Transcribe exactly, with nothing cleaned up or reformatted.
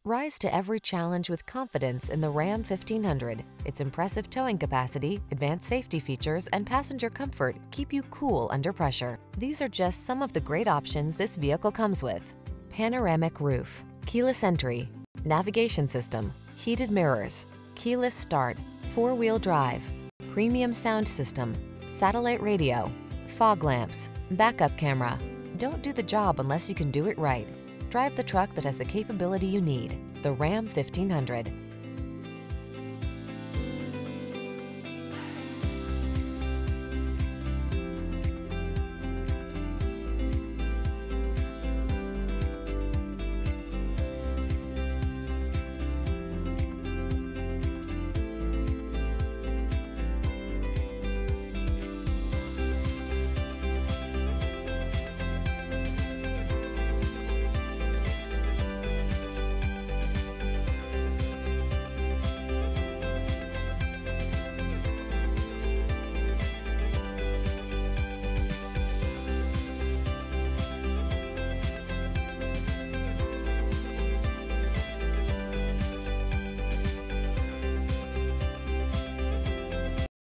Rise to every challenge with confidence in the Ram fifteen hundred. Its impressive towing capacity, advanced safety features, and passenger comfort keep you cool under pressure. These are just some of the great options this vehicle comes with: panoramic roof, keyless entry, navigation system, heated mirrors, keyless start, four-wheel drive, premium sound system, satellite radio, fog lamps, backup camera. Don't do the job unless you can do it right. Drive the truck that has the capability you need. The Ram fifteen hundred.